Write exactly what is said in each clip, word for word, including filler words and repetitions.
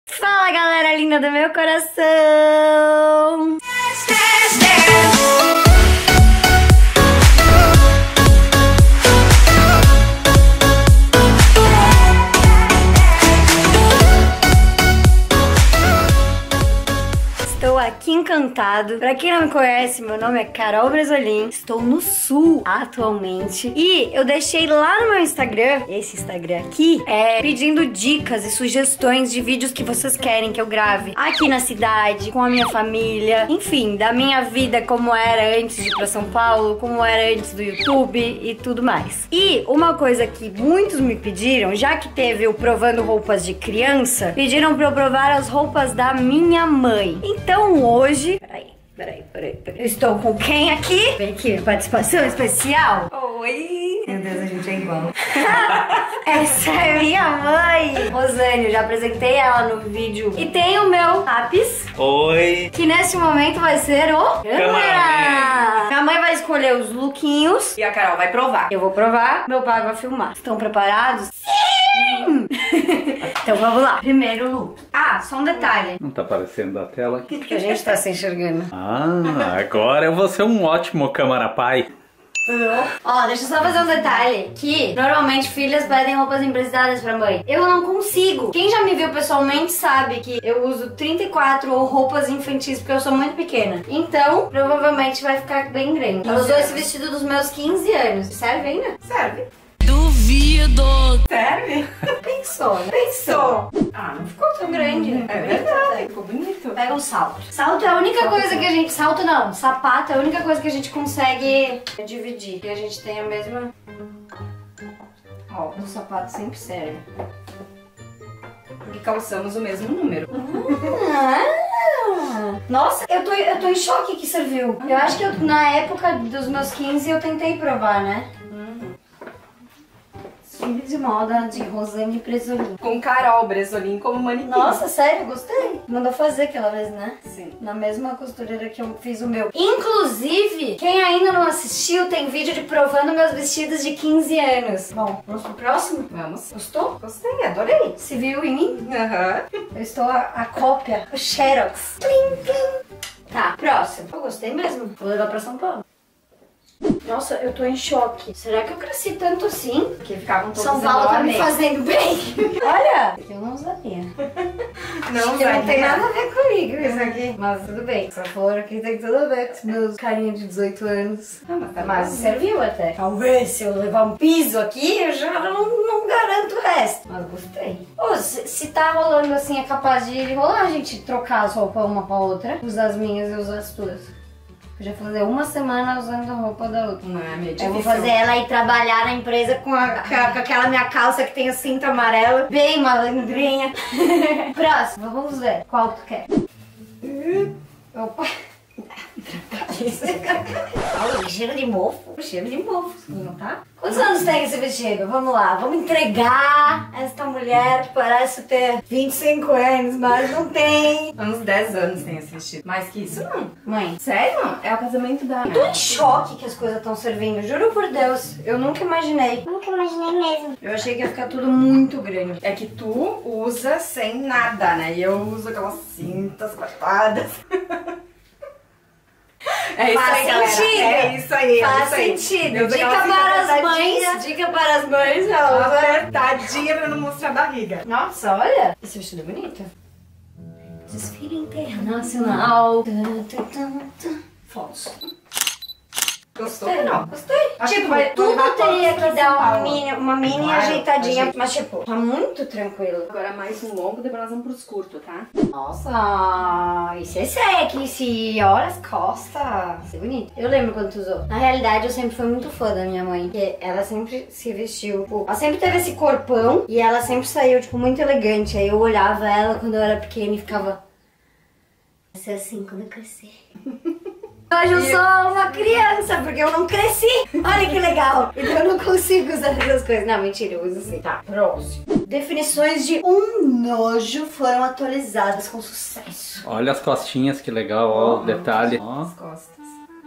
Fala, galera linda do meu coração! Estou aqui encantado. Pra quem não me conhece, meu nome é Carol Bresolim. Estou no Sul atualmente. E eu deixei lá no meu Instagram, esse Instagram aqui, é, pedindo dicas e sugestões de vídeos que vocês querem que eu grave aqui na cidade, com a minha família. Enfim, da minha vida como era antes de ir pra São Paulo, como era antes do YouTube e tudo mais. E uma coisa que muitos me pediram, já que teve o Provando Roupas de Criança, pediram pra eu provar as roupas da minha mãe. Então hoje... Peraí, peraí, peraí, peraí. Eu estou com quem aqui? Vem aqui, participação especial. Oi! Meu Deus, a gente é igual. Essa é minha mãe, Rosane. Eu já apresentei ela no vídeo. E tem o meu lápis. Oi! Que nesse momento vai ser o... Câmera! Minha mãe vai escolher os lookinhos. E a Carol vai provar. Eu vou provar, meu pai vai filmar. Estão preparados? Sim! Então vamos lá. Primeiro look. Ah, só um detalhe. Não tá aparecendo da tela aqui. Porque a gente tá se enxergando. Ah, agora eu vou ser um ótimo câmara pai. Ó, deixa eu só fazer um detalhe. Que normalmente filhas pedem roupas emprestadas pra mãe. Eu não consigo. Quem já me viu pessoalmente sabe que eu uso trinta e quatro ou roupas infantis porque eu sou muito pequena. Então, provavelmente vai ficar bem grande. Ela usou esse vestido dos meus quinze anos. Serve ainda? Serve. Duvido. Serve? Pensou, né? Pensou. Ah, não ficou tão grande. É verdade. Ficou bonito. Pega um salto. Salto é a única Salto coisa não. que a gente... Salto não. Sapato é a única coisa que a gente consegue dividir. E a gente tem a mesma... Ó, o sapato sempre serve. Porque calçamos o mesmo número. Ah, nossa, eu tô, eu tô em choque que serviu. Eu acho que eu, na época dos meus quinze eu tentei provar, né? Filho de moda de Rosane Bresolim. Com Carol Bresolim como manequim. Nossa, sério, gostei. Mandou fazer aquela vez, né? Sim. Na mesma costureira que eu fiz o meu. Inclusive, quem ainda não assistiu, tem vídeo de provando meus vestidos de quinze anos. Bom, vamos pro próximo? Vamos. Gostou? Gostei, adorei. Se viu em mim? Aham. Eu estou a, a cópia, o Xerox. Plim, plim. Tá, próximo. Eu gostei mesmo. Vou levar pra São Paulo. Nossa, eu tô em choque. Será que eu cresci tanto assim? Porque ficavam todos São Paulo tá me enormes. fazendo bem. Olha, eu não usaria. Não, Acho que não tem usaria. nada a ver comigo isso aqui. Mas tudo bem. Essa flor aqui tem tudo a ver com os meus carinha de dezoito anos. Ah, mas tá Mas bom. serviu até. Talvez se eu levar um piso aqui, eu já não, não garanto o resto. Mas gostei. Ô, se, se tá rolando assim, é capaz de rolar a gente trocar as roupas uma pra outra. Usar as minhas e usar as tuas. Eu já fazer uma semana usando a roupa da outra. Não é meio difícil. Eu vou fazer ela ir trabalhar na empresa com, a, com, a- com aquela minha calça que tem o cinto amarelo. Bem malandrinha. Próximo, vamos ver. Qual tu quer? Opa. Olha, cheiro de mofo. Cheiro de mofo, não tá? Quantos anos tem esse vestido? Vamos lá, vamos entregar esta mulher que parece ter vinte e cinco anos, mas não tem. Uns dez anos tem esse vestido. Mais que isso, não. Mãe, Sério? É o casamento da... eu tô em choque que as coisas estão servindo, juro por Deus. Eu nunca imaginei. Nunca imaginei mesmo. Eu achei que ia ficar tudo muito grande. É que tu usa sem nada, né? E eu uso aquelas cintas cortadas. É isso Faz aí, galera. sentido. É isso aí, é Faz isso aí. sentido. Eu uso Dica aquela cinta para as apertadinha, mães. Dica para as mães. Ela usa... apertadinha pra não mostrar a barriga. Nossa, olha. Esse vestido é bonito. Desfile internacional. Tum, tum, tum, tum. Fotos. Gostou? Gostei, Não. Gostei. Acho que Tipo, vai- tudo vai teria pra que dar São uma Paulo. mini, uma mini Claro, ajeitadinha. ajeita. Mas tipo, tá muito tranquilo. Agora mais um longo, depois nós vamos pros curtos, tá? Nossa, isso é sexy. Olha as costas. Isso é bonito. Eu lembro quando tu usou. Na realidade, eu sempre fui muito fã da minha mãe. Porque ela sempre se vestiu. Tipo, ela sempre teve esse corpão. E ela sempre saiu, tipo, muito elegante. Aí eu olhava ela quando eu era pequena e ficava... Vai ser assim quando eu crescer. Hoje eu sou uma criança, porque eu não cresci. Olha que legal. Então eu não consigo usar essas coisas. Não, mentira, eu uso assim. Tá, próximo. Definições de um nojo foram atualizadas com sucesso. Olha as costinhas, que legal, ó, o detalhe. Ó. As costas.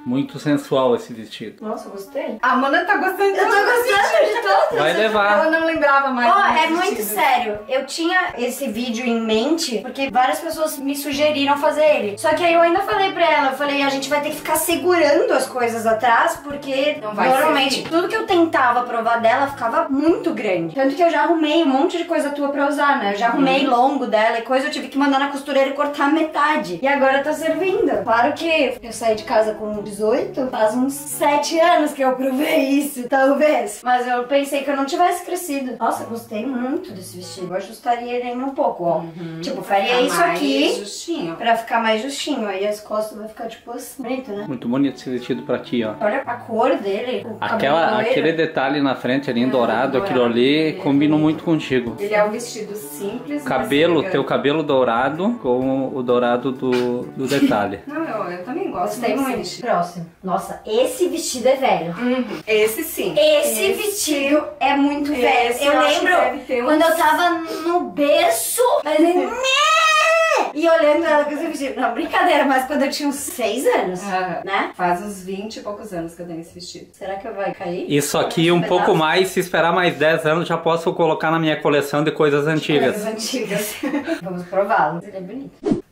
Muito sensual esse vestido. Nossa, gostei. A Amanda tá gostando de Eu tô gostando de todos. Vai levar. Ela não lembrava mais. Ó, dos é muito vestidos. sério. Eu tinha esse vídeo em mente porque várias pessoas me sugeriram fazer ele. Só que aí eu ainda falei pra ela, eu falei, a gente vai ter que ficar segurando as coisas atrás porque Não vai normalmente servir. tudo que eu tentava provar dela ficava muito grande. Tanto que eu já arrumei um monte de coisa tua pra usar, né? Eu já arrumei longo dela e coisa, eu tive que mandar na costureira e cortar metade. E agora tá servindo. Claro que eu saí de casa com dezoito, faz uns sete anos que eu provei isso, talvez. Mas eu pensei que eu não tivesse crescido. Nossa, gostei muito desse vestido. Eu ajustaria ele ainda um pouco, ó. Tipo, faria Ficar isso mais aqui justinho. pra ficar mais justinho. Aí as costas vai ficar tipo assim. Bonito, né? Muito bonito esse vestido pra ti, ó. Olha a cor dele. O Aquela, cabelo loiro. aquele detalhe na frente ali em dourado, dourado. aquilo ali Ele é combina bonito. muito contigo. Ele é um vestido simples. Cabelo, mas teu cabelo dourado com o dourado do, do detalhe. Não, eu, eu também gosto. Gostei desse muito. vestido. Próximo. Nossa, esse vestido é velho. Uhum. Esse sim. Esse, vestido é muito velho. Esse Eu eu acho que lembro deve ter quando uns- eu tava no berço, fazendo "Mé!" e olhando ela com esse vestido. Não, brincadeira, mas quando eu tinha uns seis anos, Aham. né? Faz uns vinte e poucos anos que eu tenho esse vestido. Será que vai cair? Isso aqui um Pedaço? pouco mais, se esperar mais dez anos, já posso colocar na minha coleção de coisas Coisas antigas. antigas. Vamos prová-lo. Ele é bonito.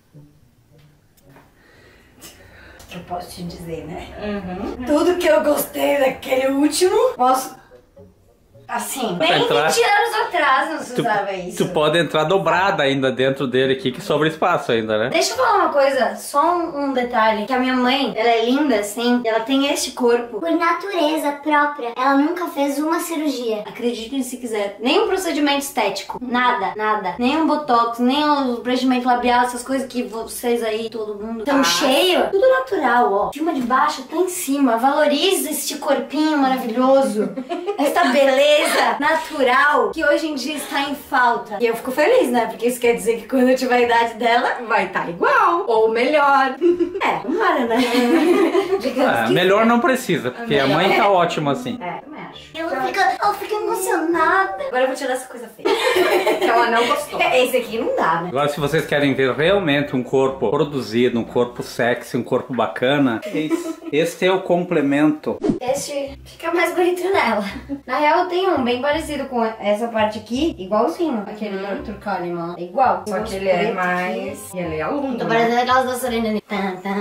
Eu posso te dizer, né? Uhum. Tudo que eu gostei daquele último, posso... Assim, Pra nem entrar. vinte anos atrás não se Tu, usava isso. tu pode entrar dobrada ainda dentro dele aqui, que sobra espaço ainda, né? Deixa eu falar uma coisa, só um, um detalhe, que a minha mãe, ela é linda assim, ela tem este corpo. Por natureza própria, ela nunca fez uma cirurgia. Acreditem se quiser, nem um procedimento estético, nada, nada. Nem um botox, nem um preenchimento labial, essas coisas que vocês aí, todo mundo, tão Ah. cheio. Tudo natural, ó. De cima de baixo, tá em cima. Valoriza este corpinho maravilhoso. Esta beleza natural que hoje em dia está em falta. E eu fico feliz, né? Porque isso quer dizer que quando eu tiver a idade dela, Vai estar igual. Ou melhor. é, tomara, né? Digamos Ah, que melhor não precisa, porque a mãe tá ótima assim. É, também acho. Ela fica, ela fica emocionada. Agora eu vou tirar essa coisa feia. Que ela não gostou. Esse aqui não dá, né? Agora, se vocês querem ver realmente um corpo produzido, um corpo sexy, um corpo bacana, esse, esse é o complemento. Este fica mais bonito nela. Na real, eu tenho um bem parecido com essa parte aqui, igualzinho. Aquele do Arthur Kalimann. É igual. Só que ele é mais... E ele é aluno, Tô né? parecendo aquelas dançarinas ali.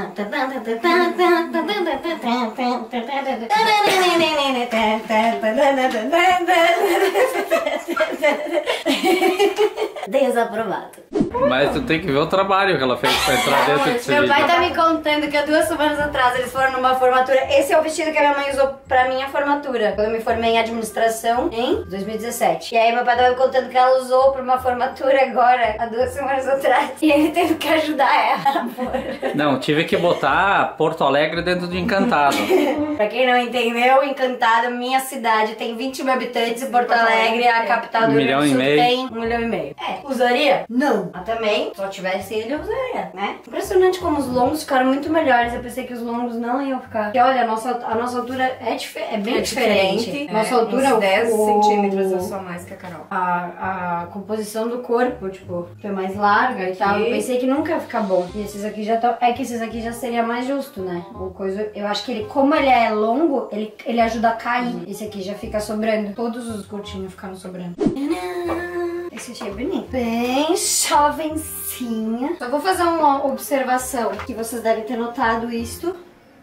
Desaprovado. Mas tu tem que ver o trabalho que ela fez pra entrar dentro desse Meu pai vídeo. tá me contando que há duas semanas atrás eles foram numa formatura. Esse é o vestido que a minha mãe usou pra minha formatura. Quando eu me formei em administração em dois mil e dezessete. E aí meu pai tava me contando que ela usou pra uma formatura agora, há duas semanas atrás. E ele teve que ajudar ela. Amor. Não, tive que botar Porto Alegre dentro de Encantado. Pra quem não entendeu, Encantado, minha cidade, tem vinte mil habitantes e Porto Alegre, a capital do Um Rio Grande milhão do e Sul, meio. tem um milhão e meio. É, usaria? Não. Mas também, se eu tivesse ele, eu usaria, né? Impressionante como os longos ficaram muito melhores. Eu pensei que os longos não iam ficar. Porque olha, a nossa, a nossa altura é, dife é bem É diferente. diferente. Nossa é, altura, uns dez o- centímetros eu sou mais que a Carol. A, a composição do corpo, tipo, é mais larga e tal. Eu pensei que nunca ia ficar bom. E esses aqui já estão. É que esses aqui já seria mais justo, né? O coisa, eu acho que ele, como ele é longo, ele, ele ajuda a cair. Esse aqui já fica sobrando. Todos os curtinhos ficaram sobrando. Esse aqui é bonito. Bem jovencinha. Só vou fazer uma observação. Que vocês devem ter notado isto.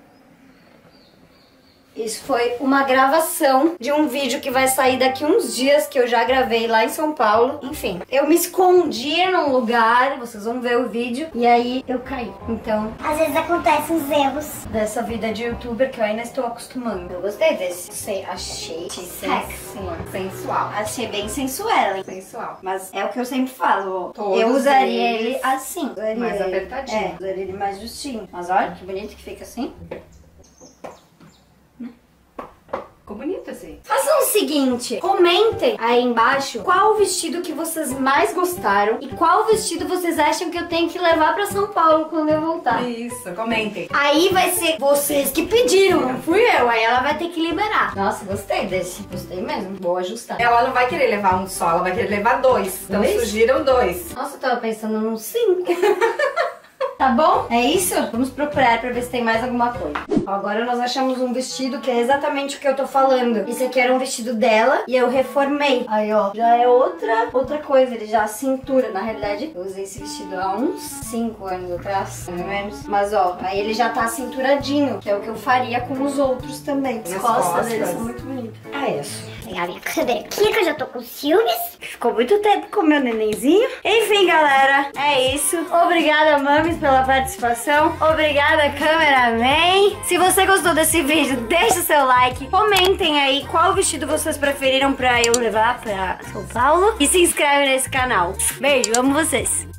Isso foi uma gravação de um vídeo que vai sair daqui uns dias, que eu já gravei lá em São Paulo. Enfim, eu me escondi num lugar, vocês vão ver o vídeo, e aí eu caí. Então, Às vezes acontecem os erros. dessa vida de youtuber que eu ainda estou acostumando. Eu gostei desse. Sei, achei sexy. Sensual. Achei bem sensual, hein? Sensual. Mas é o que eu sempre falo, ó. Todos Eu usaria eles ele assim. Usaria mais ele- apertadinho. É, usaria ele mais justinho. Mas olha que bonito que fica assim. Ficou bonito assim. Façam o seguinte, comentem aí embaixo qual o vestido que vocês mais gostaram e qual vestido vocês acham que eu tenho que levar pra São Paulo quando eu voltar. Isso, comentem. Aí vai ser vocês que pediram, não fui eu. Aí ela vai ter que liberar. Nossa, gostei desse. Gostei mesmo. Vou ajustar. Ela não vai querer levar um só, ela vai querer levar dois. Então Dois? surgiram dois. Nossa, eu tava pensando num cinco. Tá bom? É isso? Vamos procurar pra ver se tem mais alguma coisa. Ó, agora nós achamos um vestido que é exatamente o que eu tô falando. Esse aqui era um vestido dela e eu reformei. Aí, ó, já é outra, outra coisa. Ele já a cintura, na realidade. Eu usei esse vestido há uns cinco anos atrás, pelo menos. Mas, ó, aí ele já tá cinturadinho, que é o que eu faria com os outros também. As As costas, costas. deles são muito bonitas. É isso. Vou pegar minha câmera aqui, que eu já tô com ciúmes. Ficou muito tempo com o meu nenenzinho. Enfim, galera, é isso. Obrigada, mames, pela participação. Obrigada, cameraman. Se você gostou desse vídeo, deixa o seu like. Comentem aí qual vestido vocês preferiram pra eu levar pra São Paulo. E se inscreve nesse canal. Beijo, amo vocês.